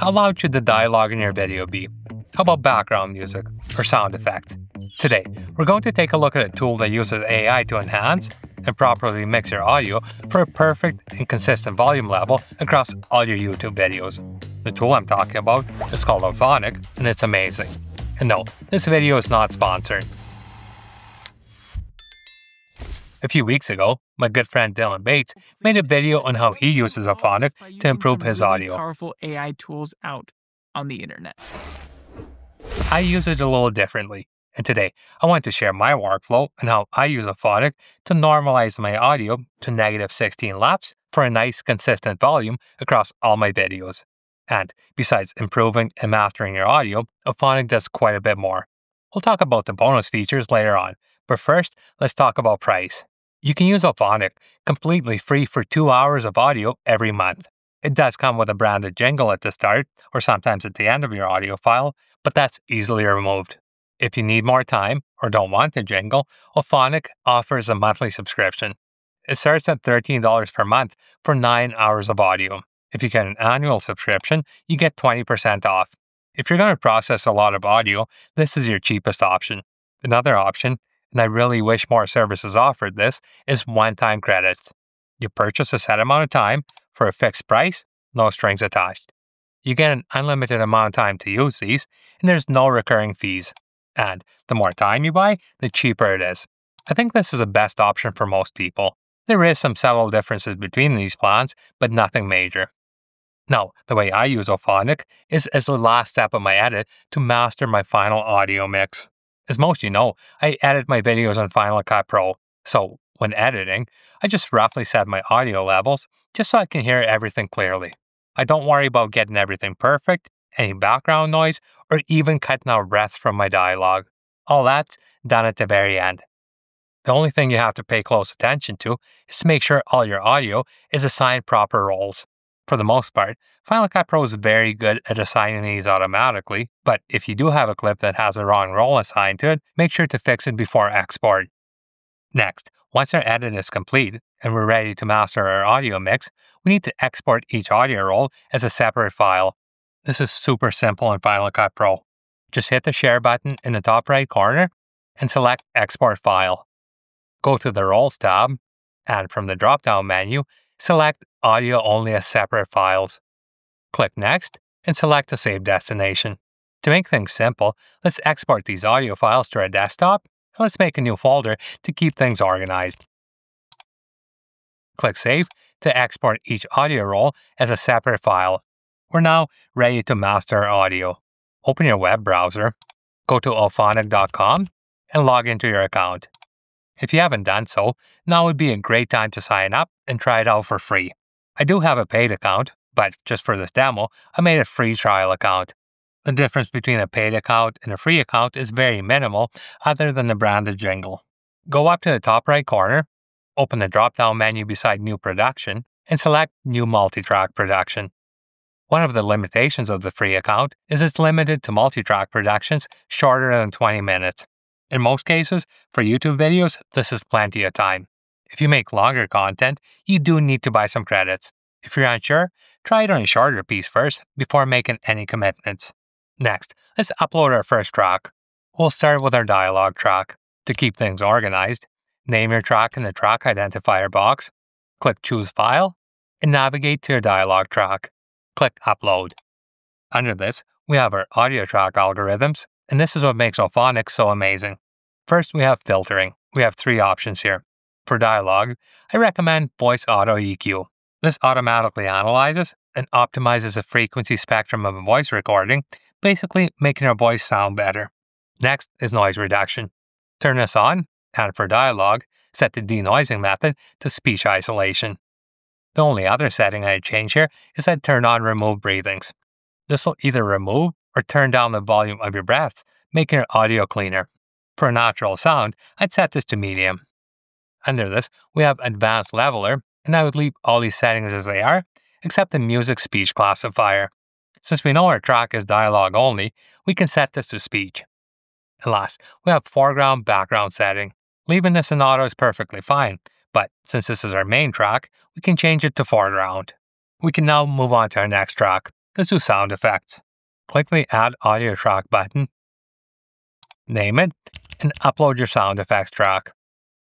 How loud should the dialogue in your video be? How about background music or sound effects? Today, we're going to take a look at a tool that uses AI to enhance and properly mix your audio for a perfect and consistent volume level across all your YouTube videos. The tool I'm talking about is called Auphonic, and it's amazing. And no, this video is not sponsored. A few weeks ago, my good friend Dylan Bates made a video on how he uses Auphonic to improve his audio. Powerful AI tools out on the internet. I use it a little differently, and today I want to share my workflow and how I use Auphonic to normalize my audio to -16 laps for a nice consistent volume across all my videos. And besides improving and mastering your audio, Auphonic does quite a bit more. We'll talk about the bonus features later on, but first, let's talk about price. You can use Auphonic completely free for 2 hours of audio every month. It does come with a branded jingle at the start, or sometimes at the end of your audio file, but that's easily removed. If you need more time, or don't want a jingle, Auphonic offers a monthly subscription. It starts at $13 per month for 9 hours of audio. If you get an annual subscription, you get 20% off. If you're going to process a lot of audio, this is your cheapest option. Another option, and I really wish more services offered this, is one-time credits. You purchase a set amount of time for a fixed price, no strings attached. You get an unlimited amount of time to use these, and there's no recurring fees. And the more time you buy, the cheaper it is. I think this is the best option for most people. There is some subtle differences between these plans, but nothing major. Now, the way I use Auphonic is as the last step of my edit to master my final audio mix. As most of you know, I edit my videos on Final Cut Pro, so when editing, I just roughly set my audio levels just so I can hear everything clearly. I don't worry about getting everything perfect, any background noise, or even cutting out breaths from my dialogue. All that's done at the very end. The only thing you have to pay close attention to is to make sure all your audio is assigned proper roles. For the most part, Final Cut Pro is very good at assigning these automatically, but if you do have a clip that has a wrong role assigned to it, make sure to fix it before export. Next, once our edit is complete and we're ready to master our audio mix, we need to export each audio role as a separate file. This is super simple in Final Cut Pro. Just hit the share button in the top right corner and select Export File. Go to the Roles tab, and from the drop-down menu, select Audio Only as Separate Files. Click Next and select the Save Destination. To make things simple, let's export these audio files to our desktop, and let's make a new folder to keep things organized. Click Save to export each audio role as a separate file. We're now ready to master our audio. Open your web browser, go to auphonic.com, and log into your account. If you haven't done so, now would be a great time to sign up and try it out for free. I do have a paid account, but just for this demo, I made a free trial account. The difference between a paid account and a free account is very minimal other than the branded jingle. Go up to the top right corner, open the drop-down menu beside New Production, and select New Multitrack Production. One of the limitations of the free account is it's limited to multitrack productions shorter than 20 minutes. In most cases, for YouTube videos, this is plenty of time. If you make longer content, you do need to buy some credits. If you're unsure, try it on a shorter piece first before making any commitments. Next, let's upload our first track. We'll start with our dialogue track. To keep things organized, name your track in the track identifier box, click Choose File, and navigate to your dialogue track. Click Upload. Under this, we have our audio track algorithms, and this is what makes Auphonic so amazing. First, we have filtering. We have 3 options here. For dialogue, I recommend Voice Auto EQ. This automatically analyzes and optimizes the frequency spectrum of a voice recording, basically making our voice sound better. Next is noise reduction. Turn this on, and for dialogue, set the denoising method to speech isolation. The only other setting I'd change here is I'd turn on remove breathings. This will either remove or turn down the volume of your breaths, making your audio cleaner. For a natural sound, I'd set this to medium. Under this, we have Advanced Leveler, and I would leave all these settings as they are, except the Music Speech classifier. Since we know our track is dialogue only, we can set this to speech. And last, we have Foreground Background setting. Leaving this in auto is perfectly fine, but since this is our main track, we can change it to foreground. We can now move on to our next track. let's do sound effects. Click the Add Audio Track button, name it, and upload your sound effects track.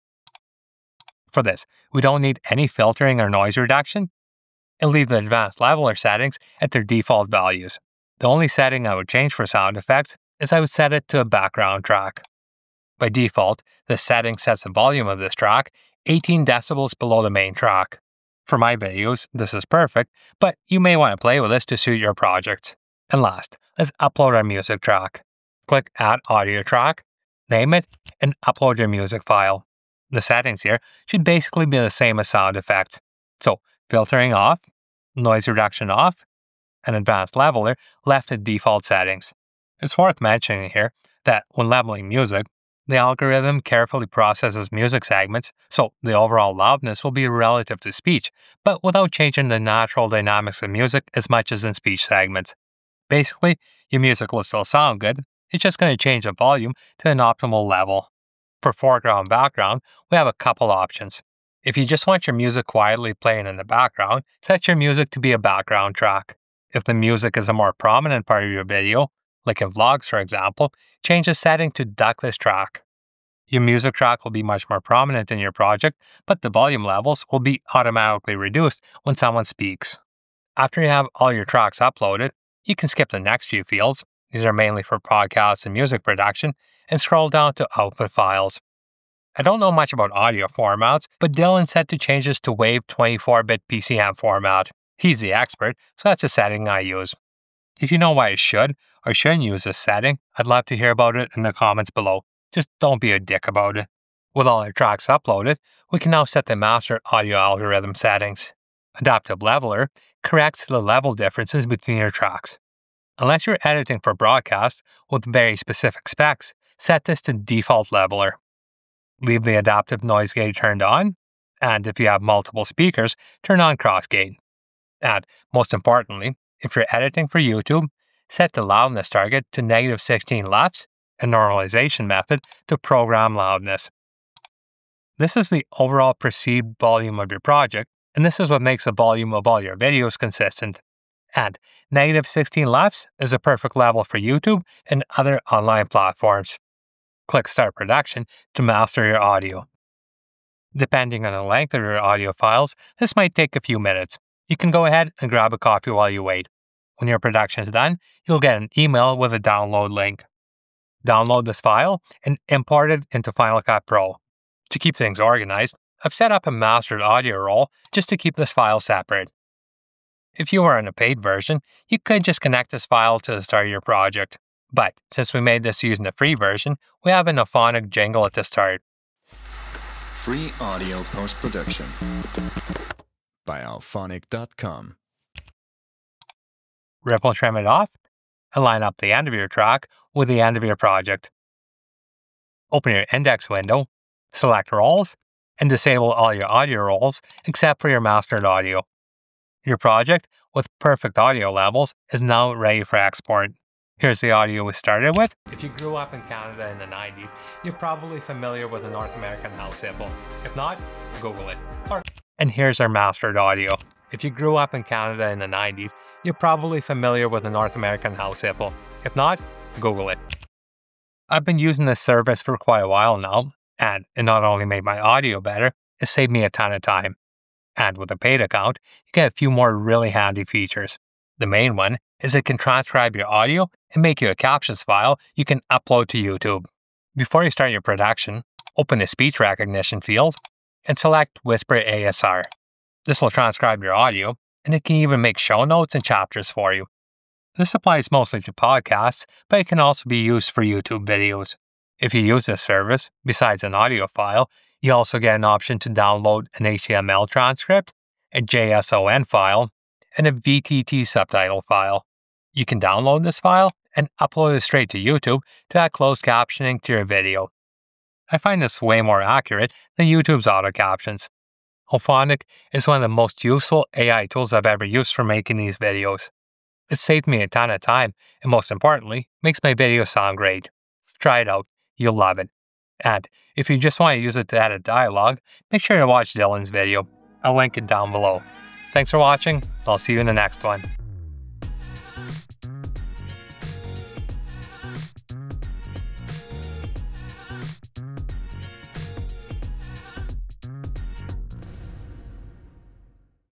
For this, we don't need any filtering or noise reduction, and leave the advanced leveler settings at their default values. The only setting I would change for sound effects is I would set it to a background track. By default, the setting sets the volume of this track 18 decibels below the main track. For my videos, this is perfect, but you may want to play with this to suit your projects. And last, let's upload our music track. Click Add Audio Track, name it, and upload your music file. The settings here should basically be the same as sound effects. So, filtering off, noise reduction off, and advanced leveler left at default settings. It's worth mentioning here that when leveling music, the algorithm carefully processes music segments, so the overall loudness will be relative to speech, but without changing the natural dynamics of music as much as in speech segments. Basically, your music will still sound good, it's just going to change the volume to an optimal level. For foreground and background, we have a couple options. If you just want your music quietly playing in the background, set your music to be a background track. If the music is a more prominent part of your video, like in vlogs for example, change the setting to ductless track. Your music track will be much more prominent in your project, but the volume levels will be automatically reduced when someone speaks. After you have all your tracks uploaded, you can skip the next few fields, these are mainly for podcasts and music production, and scroll down to output files. I don't know much about audio formats, but Dylan said to change this to WAV 24-bit PCM format. He's the expert, so that's a setting I use. If you know why I should or shouldn't use this setting, I'd love to hear about it in the comments below. Just don't be a dick about it. With all our tracks uploaded, we can now set the master audio algorithm settings. Adaptive Leveler corrects the level differences between your tracks. Unless you're editing for broadcast with very specific specs, set this to default leveler. Leave the adaptive noise gate turned on, and if you have multiple speakers, turn on crossgate. And most importantly, if you're editing for YouTube, set the loudness target to -16 LUFS and normalization method to program loudness. This is the overall perceived volume of your project, and this is what makes the volume of all your videos consistent. And -16 LUFS is a perfect level for YouTube and other online platforms. Click Start Production to master your audio. Depending on the length of your audio files, this might take a few minutes. You can go ahead and grab a coffee while you wait. When your production is done, you'll get an email with a download link. Download this file and import it into Final Cut Pro. To keep things organized, I've set up a mastered audio role just to keep this file separate. If you are in a paid version, you could just connect this file to the start of your project. But since we made this using the free version, we have an Auphonic jingle at the start. Free audio post-production by Auphonic.com. Ripple trim it off, and line up the end of your track with the end of your project. Open your index window, select roles, and disable all your audio roles except for your mastered audio. Your project, with perfect audio levels, is now ready for export. Here's the audio we started with. If you grew up in Canada in the 90s, you're probably familiar with the North American house symbol. If not, Google it. And here's our mastered audio. If you grew up in Canada in the 90s, you're probably familiar with the North American house symbol. If not, Google it. I've been using this service for quite a while now, and it not only made my audio better, it saved me a ton of time. And with a paid account, you get a few more really handy features. The main one is it can transcribe your audio and make you a captions file you can upload to YouTube. Before you start your production, open the speech recognition field and select Whisper ASR. This will transcribe your audio, and it can even make show notes and chapters for you. This applies mostly to podcasts, but it can also be used for YouTube videos. If you use this service, besides an audio file, you also get an option to download an HTML transcript, a JSON file, and a VTT subtitle file. You can download this file and upload it straight to YouTube to add closed captioning to your video. I find this way more accurate than YouTube's auto captions. Auphonic is one of the most useful AI tools I've ever used for making these videos. It saved me a ton of time, and most importantly, makes my videos sound great. Try it out, you'll love it. And if you just want to use it to edit dialogue, make sure to watch Dylan's video. I'll link it down below. Thanks for watching, I'll see you in the next one.